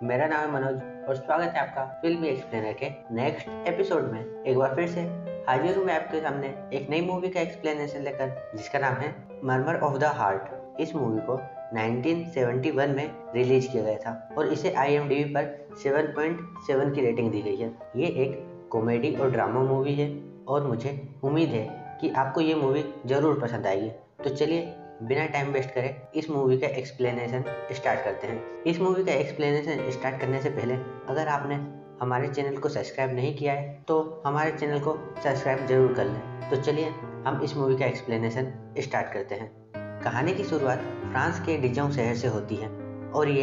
मेरा नाम है मनोज और स्वागत है आपका फिल्मी एक्सप्लेनर के नेक्स्ट एपिसोड में। एक बार फिर से हाजिर हूँ मैं आपके सामने एक नई मूवी का एक्सप्लेनेशन लेकर, जिसका नाम है मर्मर ऑफ द हार्ट। इस मूवी को 1971 में रिलीज किया गया था और इसे IMDb पर 7.7 की रेटिंग दी गई है। ये एक कॉमेडी और ड्रामा मूवी है और मुझे उम्मीद है कि आपको ये मूवी ज़रूर पसंद आएगी। तो चलिए बिना टाइम वेस्ट करे इस मूवी का एक्सप्लेनेशन स्टार्ट करते हैं। इस मूवी का एक्सप्लेनेशन स्टार्ट करने से पहले अगर आपने हमारे चैनल को सब्सक्राइब नहीं किया है तो हमारे चैनल को सब्सक्राइब जरूर कर लें। तो चलिए हम इस मूवी का एक्सप्लेनेशन स्टार्ट करते हैं। कहानी की शुरुआत फ्रांस के डिजों शहर से होती है और ये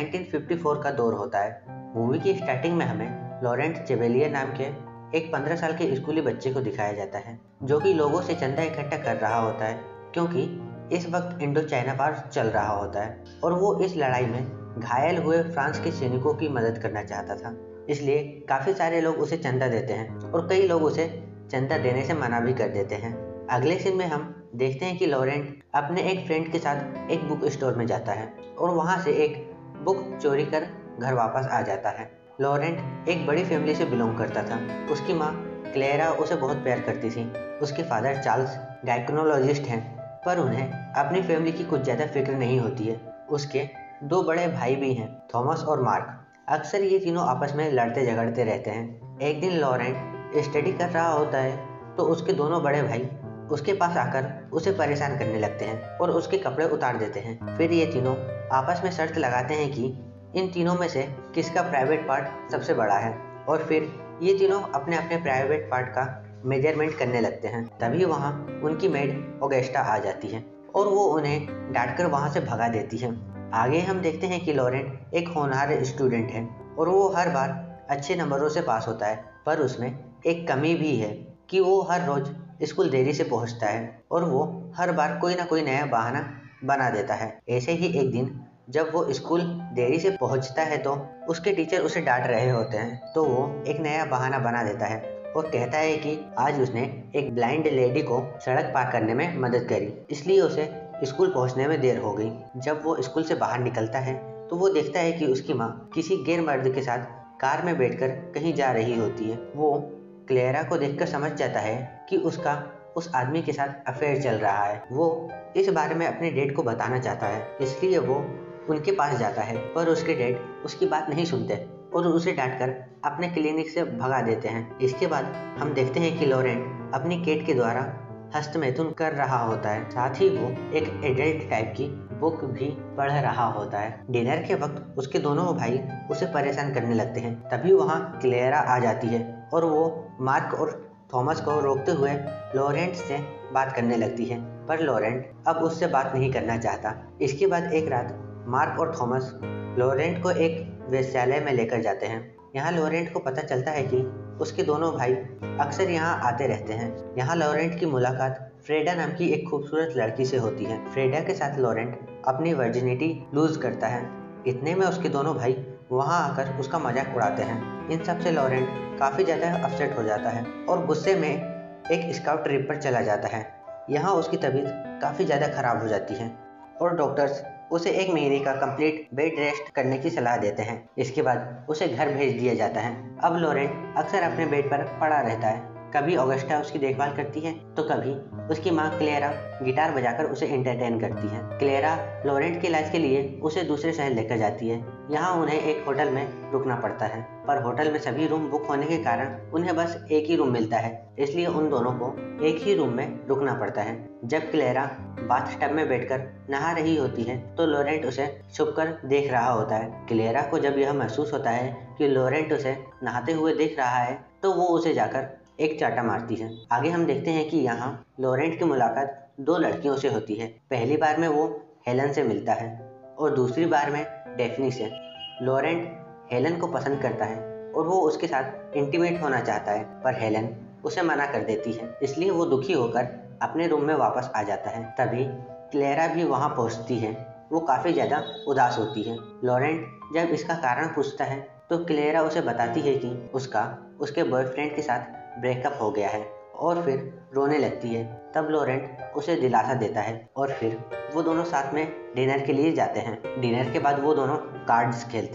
1954 का दौर होता है। मूवी की स्टार्टिंग में हमें लॉरेंट जेबेलियर नाम के एक 15 साल के स्कूली बच्चे को दिखाया जाता है, जो कि लोगों से चंदा इकट्ठा कर रहा होता है क्योंकि इस वक्त इंडो चाइना वार चल रहा होता है और वो इस लड़ाई में घायल हुए फ्रांस के सैनिकों की मदद करना चाहता था। इसलिए काफ़ी सारे लोग उसे चंदा देते हैं और कई लोग उसे चंदा देने से मना भी कर देते हैं। अगले सीन में हम देखते हैं कि लॉरेंट अपने एक फ्रेंड के साथ एक बुक स्टोर में जाता है और वहाँ से एक बुक चोरी कर घर वापस आ जाता है। लॉरेंट एक बड़ी फैमिली से बिलोंग करता था। उसकी माँ क्लेरा उसे बहुत प्यार करती थी। उसके फादर चार्ल्स गायकोनोलॉजिस्ट हैं, पर उन्हें अपनी फैमिली की कुछ ज़्यादा फिक्र नहीं होती है। उसके दो बड़े भाई भी हैं, थॉमस और मार्क। अक्सर ये तीनों आपस में लड़ते झगड़ते रहते हैं। एक दिन लॉरेंट स्टडी कर रहा होता है तो उसके दोनों बड़े भाई उसके पास आकर उसे परेशान करने लगते हैं और उसके कपड़े उतार देते हैं। फिर ये तीनों आपस में शर्त लगाते हैं कि इन तीनों में से किसका प्राइवेट पार्ट सबसे बड़ा है और फिर ये तीनों अपने अपने प्राइवेट पार्ट का मेजरमेंट करने लगते हैं। तभी वहाँ उनकी मेड ऑगेस्टा आ जाती है और वो उन्हें डांटकर वहाँ से भगा देती है। आगे हम देखते हैं कि लॉरेंट एक होनहार स्टूडेंट है और वो हर बार अच्छे नंबरों से पास होता है, पर उसमें एक कमी भी है कि वो हर रोज स्कूल देरी से पहुँचता है और वो हर बार कोई ना कोई नया बहाना बना देता है। ऐसे ही एक दिन जब वो स्कूल देरी से पहुँचता है तो उसके टीचर उसे डांट रहे होते हैं, तो वो एक नया बहाना बना देता है और कहता है कि आज उसने एक ब्लाइंड लेडी को सड़क पार करने में मदद करी, इसलिए उसे स्कूल पहुंचने में देर हो गई। जब वो स्कूल से बाहर निकलता है तो वो देखता है कि उसकी माँ किसी गैर मर्द के साथ कार में बैठकर कहीं जा रही होती है। वो क्लेरा को देखकर समझ जाता है कि उसका उस आदमी के साथ अफेयर चल रहा है। वो इस बारे में अपने डैड को बताना चाहता है, इसलिए वो उनके पास जाता है, पर उसके डैड उसकी बात नहीं सुनते और उसे डांटकर अपने क्लिनिक से भगा देते हैं। इसके बाद हम देखते हैं कि लॉरेंट अपनी केट के द्वारा हस्तमैथुन कर रहा होता है, साथ ही वो एक एडल्ट टाइप की बुक भी पढ़ रहा होता है। डिनर के वक्त उसके दोनों भाई उसे परेशान करने लगते हैं। तभी वहाँ क्लेरा आ जाती है और वो मार्क और थॉमस को रोकते हुए लॉरेंट से बात करने लगती है, पर लॉरेंट अब उससे बात नहीं करना चाहता। इसके बाद एक रात मार्क और थॉमस लॉरेंट को एक वेश्यालय में लेकर जाते हैं। यहाँ लॉरेंट को पता चलता है कि उसके दोनों भाई अक्सर यहाँ आते रहते हैं। यहाँ लॉरेंट की मुलाकात फ्रेडा नाम की एक खूबसूरत लड़की से होती है। फ्रेडा के साथ लॉरेंट अपनी वर्जिनिटी लूज करता है। इतने में उसके दोनों भाई वहाँ आकर उसका मजाक उड़ाते हैं। इन सब से लॉरेंट काफ़ी ज़्यादा अपसेट हो जाता है और गुस्से में एक स्काउट ट्रिप पर चला जाता है। यहाँ उसकी तबीयत काफ़ी ज़्यादा खराब हो जाती है और डॉक्टर्स उसे 1 महीने का कंप्लीट बेड रेस्ट करने की सलाह देते हैं। इसके बाद उसे घर भेज दिया जाता है। अब लॉरेंट अक्सर अपने बेड पर पड़ा रहता है। कभी ऑगस्टा उसकी देखभाल करती है तो कभी उसकी माँ क्लेरा गिटार बजाकर उसे एंटरटेन करती है। क्लेरा लॉरेंट के इलाज के लिए उसे दूसरे शहर लेकर जाती है। यहाँ उन्हें एक होटल में रुकना पड़ता है, पर होटल में सभी रूम बुक होने के कारण उन्हें बस एक ही रूम मिलता है, इसलिए उन दोनों को एक ही रूम में रुकना पड़ता है। जब क्लेरा बाथटब में बैठकर नहा रही होती है तो लॉरेंट उसे छुपकर देख रहा होता है। क्लेरा को जब यह महसूस होता है कि लॉरेंट उसे नहाते हुए देख रहा है तो वो उसे जाकर एक चाटा मारती है। आगे हम देखते हैं कि यहाँ लॉरेंट की मुलाकात 2 लड़कियों से होती है। पहली बार में वो हेलन से मिलता है और दूसरी बार में डेफनी से। लॉरेंट हेलन को पसंद करता है और वो उसके साथ इंटीमेट होना चाहता है, पर हेलन उसे मना कर देती है। इसलिए वो दुखी होकर अपने रूम में वापस आ जाता है। तभी क्लेरा भी वहाँ पहुँचती है। वो काफ़ी ज़्यादा उदास होती है। लॉरेंट जब इसका कारण पूछता है तो क्लेरा उसे बताती है कि उसके बॉयफ्रेंड के साथ ब्रेकअप हो गया है और फिर रोने लगती है। तब लॉरेंट उसे दिलासा देता है और फिर वो दोनों साथ में डिनर के लिए जाते हैं। डिनर के बाद वो दोनों कार्ड्स खेलते हैं।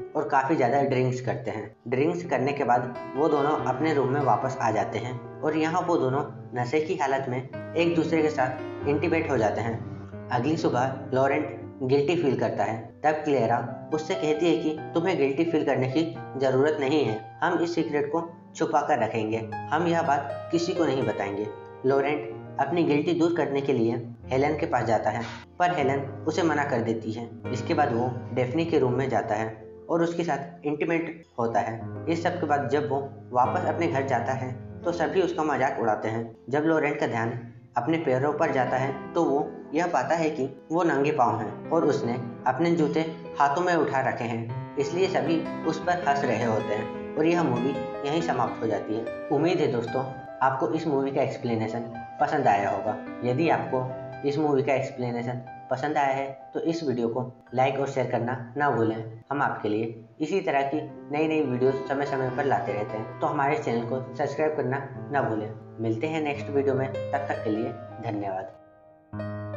और काफ़ी ज़्यादा ड्रिंक्स करते हैं। ड्रिंक्स करने के बाद वो दोनों अपने रूम में वापस आ जाते हैं और यहाँ वो दोनों नशे की हालत में एक दूसरे के साथ इंटीमेट हो जाते हैं। अगली सुबह लॉरेंट गिल्टी फील करता है। तब क्लेरा उससे कहती है कि तुम्हें गिल्टी फील करने की ज़रूरत नहीं है, हम इस सीक्रेट को छुपा कर रखेंगे, हम यह बात किसी को नहीं बताएंगे। लॉरेंट अपनी गिल्टी दूर करने के लिए हेलन के पास जाता है, पर हेलन उसे मना कर देती है। इसके बाद वो डेफ्नी के रूम में जाता है और उसके साथ इंटीमेट होता है। इस सब के बाद जब वो वापस अपने घर जाता है तो सभी उसका मजाक उड़ाते हैं। जब लॉरेंट का ध्यान अपने पैरों पर जाता है तो वो यह पाता है कि वो नंगे पाँव हैं और उसने अपने जूते हाथों में उठा रखे हैं, इसलिए सभी उस पर हंस रहे होते हैं और यह मूवी यहीं समाप्त हो जाती है। उम्मीद है दोस्तों आपको इस मूवी का एक्सप्लेनेशन पसंद आया होगा। यदि आपको इस मूवी का एक्सप्लेनेशन पसंद आया है तो इस वीडियो को लाइक और शेयर करना ना भूलें। हम आपके लिए इसी तरह की नई नई वीडियोस समय समय पर लाते रहते हैं, तो हमारे चैनल को सब्सक्राइब करना ना भूलें। मिलते हैं नेक्स्ट वीडियो में, तब तक के लिए धन्यवाद।